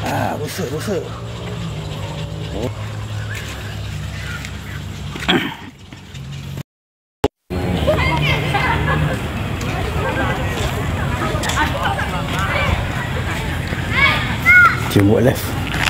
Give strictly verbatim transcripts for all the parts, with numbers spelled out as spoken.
Ah, rusa, rusa. Oh. Jom buat live.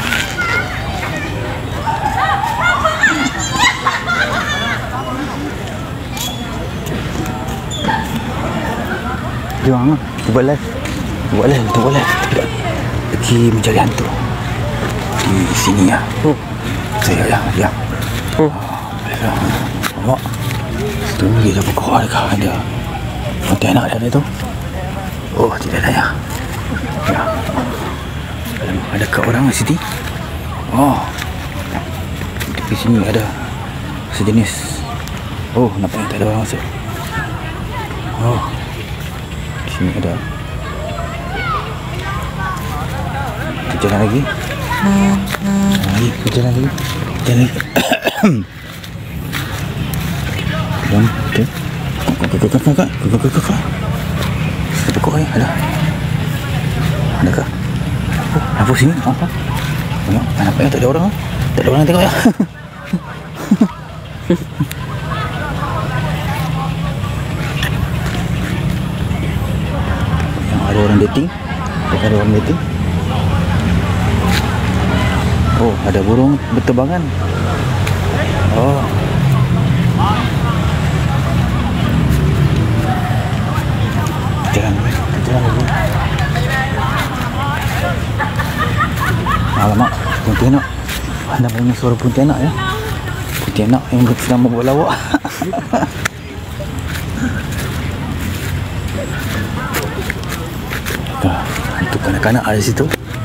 Jom lah, buat live. Buat live, buat live. Pergi mencari hantu di sini ya. Oh. Saya ya, ya. Oh. Nampak? Situ ni dia pokok adakah ada Pontianak ada tu? Oh, tidak ada ya. Ya. Adakah orang di sini? Oh. Di sini ada sejenis. Oh, nampaknya tak ada orang masuk. Oh. Di sini ada. Kita jalan lagi. Lagi, kita jalan lagi. Jalan lagi. Jom, okey. Kakak, kakak, kakak, kakak, kakak, kakak. Ada pokok ni, ada. Adakah? Oh, apa sini? Apa? Tengok, nampaknya tak ada orang. Tak ada orang tengok ya. Yang ada orang dating. Ada orang dating. Oh, ada burung berterbangan. Oh. Jalan, jalan lagi. Alamak, Pontianak. Anda punya suara Pontianak ya. Pontianak yang sedang membuat lawak. Itu kanak-kanak ada situ.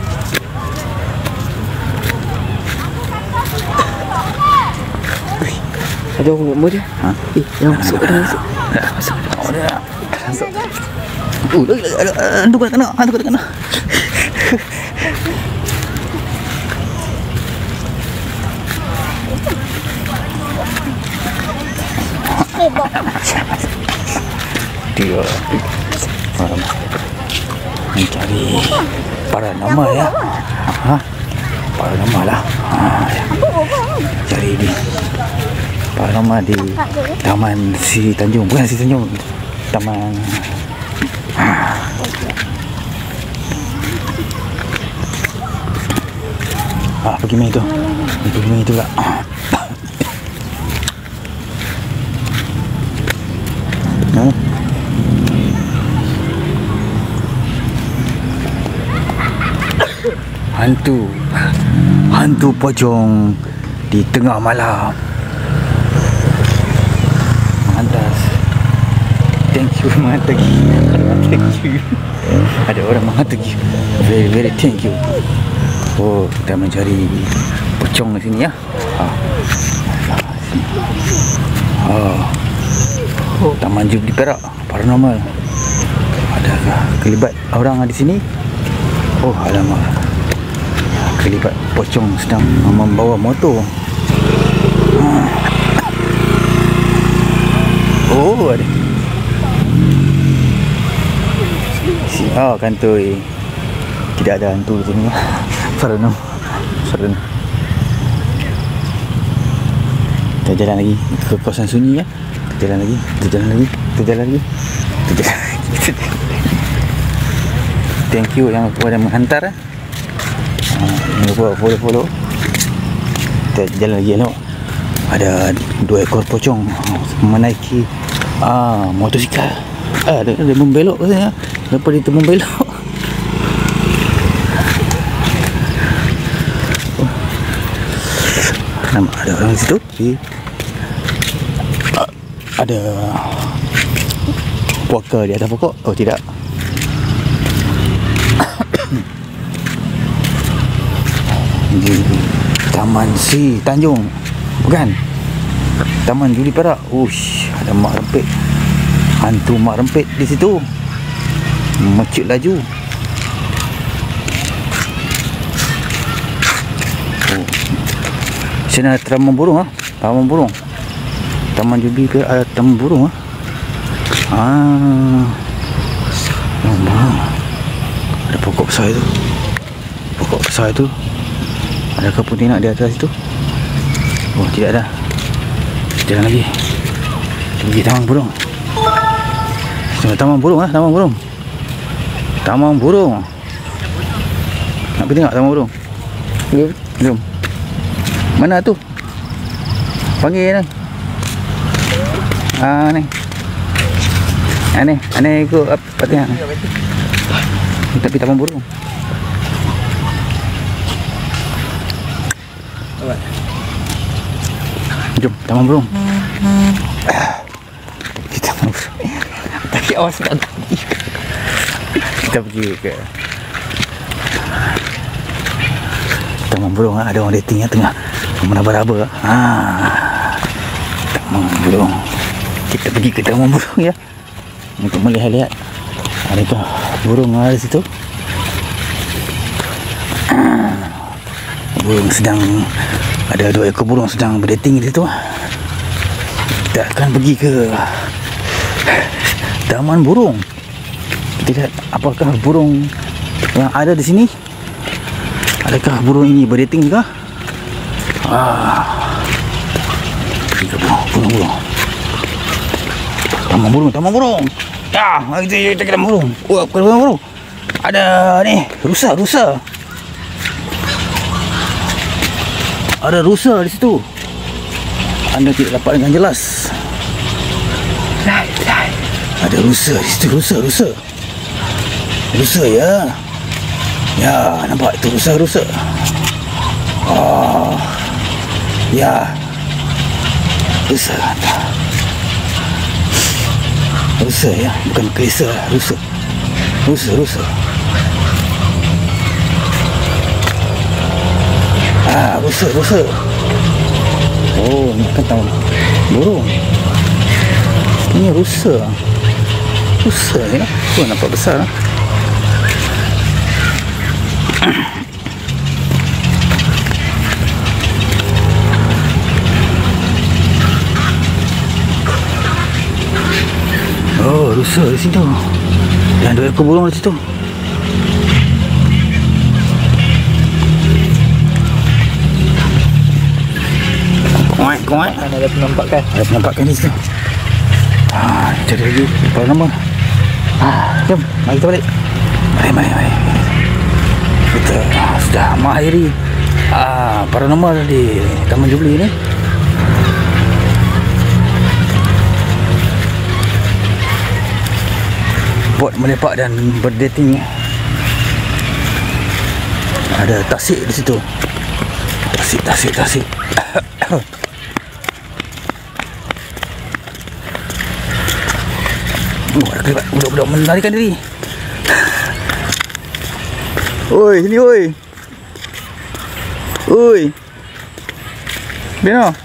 Ada orang buat dia? Ha? Eh, yang masuk, ada masuk. Masuk. Oh, dia. Masuk. Oh, ada hantu kanak-kanak, hantu kanak-kanak. Dia mencari paranormal ya. Ha? Paranormal lah. Ha, ya. Cari di paranormal di Taman Sri Tanjung. Bukan Sri Tanjung, Taman Ah, pergi main tu. Pergi main tu lah. No. Hantu. Hantu pocong di tengah malam. Mantas. Thank you, mantap. Thank you. Ada orang mengatakan very very thank you. Oh, kita mencari pocong di sini ya. Ha. Oh. Taman Jubilee Perak paranormal. Adakah kelibat orang di sini? Oh, alamak. Kelibat pocong sedang membawa motor. Oh, ada. Oh, kantoi. Tidak ada hantu di sini. Paranormal. Paranormal. Kita jalan lagi ke kawasan sunyi ya. Kita jalan lagi. Kita jalan lagi. Kita jalan lagi. Kita jalan lagi. Thank you yang kepada menghantar. Jangan lupa follow-follow. Kita jalan lagi elok. Ada dua ekor pocong menaiki ah, motosikal. Ah, dia, dia membelok katanya. Kenapa dia membelok? Oh. Nampak ada orang di situ. Di, ah, ada puaka di atas pokok. Oh, tidak. Di Taman Sri Tanjung. Bukan. Taman Jubilee Perak. Ush, ada mak rempit. Hantu mak rempit di situ. Mecut laju. Oh. Sini ada taman burung ah. Taman burung. Taman Jubilee Perak ada taman burung ah. Ah. Taman burung. Ada pokok besar itu. pokok besar itu. Adakah pontianak di atas itu? Oh, tidak ada. Jalan lagi. Kita pergi taman burung. Taman burung lah, taman burung. Taman burung. Nak pergi tengok taman burung? Jom. Jom. Mana tu? Panggil ni. Ah ni. Ah ni, ah ni ikut apa tengok. Kita pergi taman burung. Jom, taman burung. Kita taman burung. Tapi awas tak tadi. Kita pergi ke taman burung lah. Ada orang dating tengah meraba-raba. Ha. Taman burung. Kita pergi ke taman burung ya. Untuk melihat-lihat adakah burung ada di situ. Burung sedang, ada dua ekor burung sedang berdating di situ. Kita akan pergi ke taman burung. Kita lihat apakah burung yang ada di sini. Adakah burung ini berdating juga? Ah, pergi ke burung, burung, burung. Taman burung, taman burung. Ya, mari kita kita ke taman burung. Oh, apa taman burung? Ada ni, rusa, rusa. Ada rusa di situ. Anda tidak dapat dengan jelas. Lai, lai. Ada rusa di situ, rusa, rusa. Rusa ya. Ya, nampak itu rusa, rusa. Oh. Ya. Rusa. Rusa ya, bukan kelisa, rusa. Rusa, rusa. Ah, rusa, rusa. Oh, ni kan tahu burung. Ini rusa. Rusa ya. Oh, nampak besar. Oh, rusa di situ. Dan dua ekor burung di situ. Kuat, kuat. Ada penampakan. Ada penampakan di situ. Ah, cari lagi kepala nama. Ah, jom, mari kita balik. Mari, mari, mari. Kita sudah mengakhiri ah, paranormal di Taman Jubilee ni. Buat melepak dan berdating. Ada tasik di situ. Tasik, tasik, tasik. Oh, ada kelibat budak-budak melarikan diri. Oi, sini oi. Oi. Bina.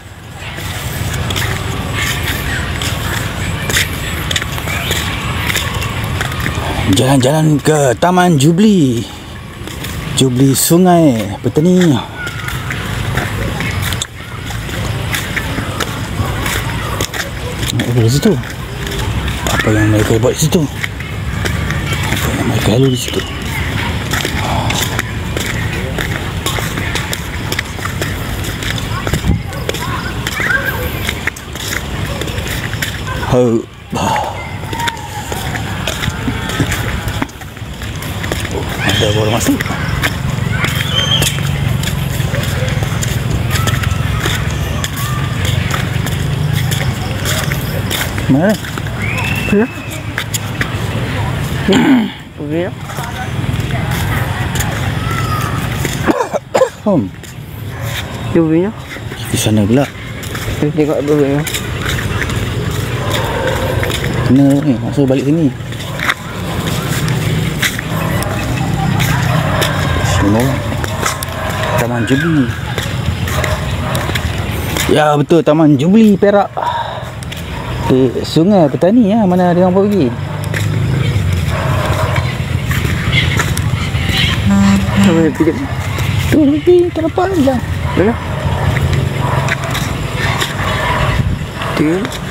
Jalan-jalan ke Taman Jubilee. Jubilee Sungai Petani. Apa di situ? Apa yang mereka buat di situ? Apa yang mereka lalu di situ? Oh. Ada baru masuk. Mana? Ya. Ya. Home. Jumpa Di sana pula. tengok dulu. Kena ni, masuk balik sini. Sini Taman Jubilee. Ya betul, Taman Jubilee Perak. Di Sungai Petani ya, mana dia orang pergi. Mana pergi? Tu pergi, tak nampak je. Mana? Tu.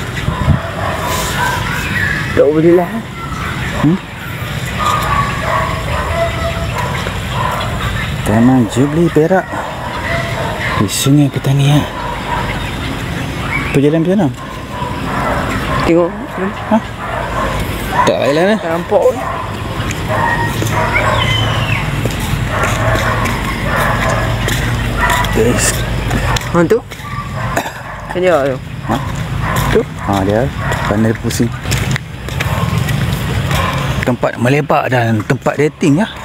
Tak boleh lah. Hmm? Taman Jubilee Perak di Sungai Petani ya. Perjalanan macam mana? Tengok. Ha? Tak jalan eh? Tak nampak pun. Guys. Ha tu. Kejap tu. Ha? Tu? Ha dia. Pandai pusing. Tempat melepak dan tempat dating ya.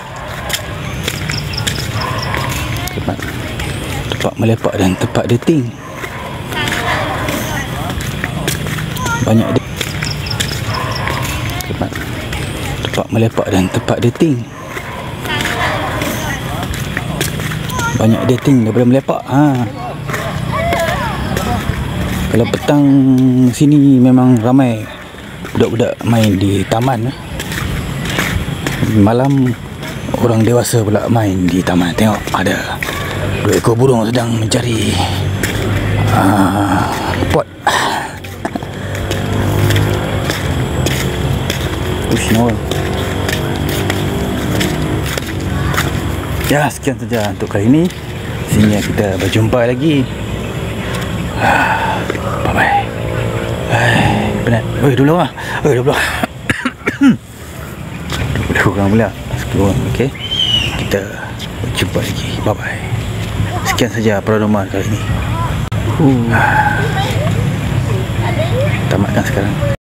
Tempat, tempat melepak dan tempat dating. Banyak di tempat, tempat melepak dan tempat dating. Banyak dating daripada melepak. Ha. Kalau petang sini memang ramai budak-budak main di taman. Malam orang dewasa pula main di taman. Tengok ada dua ekor burung sedang mencari uh, pot. Ush, no. Ya, sekian saja untuk kali ini. Sini kita berjumpa lagi. Bye bye. Hai, penat. Oi, dulu ah. Oi, dulu. Dah kurang pula. Sekian, okey. Kita berjumpa lagi. Bye bye. Sekian saja Paranormal kali ini. Uh. Tamatkan sekarang.